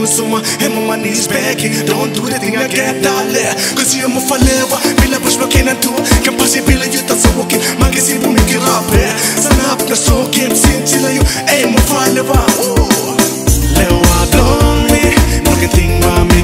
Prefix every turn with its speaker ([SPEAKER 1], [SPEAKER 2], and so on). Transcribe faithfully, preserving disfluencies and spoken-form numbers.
[SPEAKER 1] someone, and my knees begging. Don't do the thing I get down there. Cause you're more falewa, Bila Bush Makin and two. Can possibly you that's a walking, Magazine booming it up there. Sun up the soul game, sin till you aim more falewa. Lewa, don't me, marketing, mommy.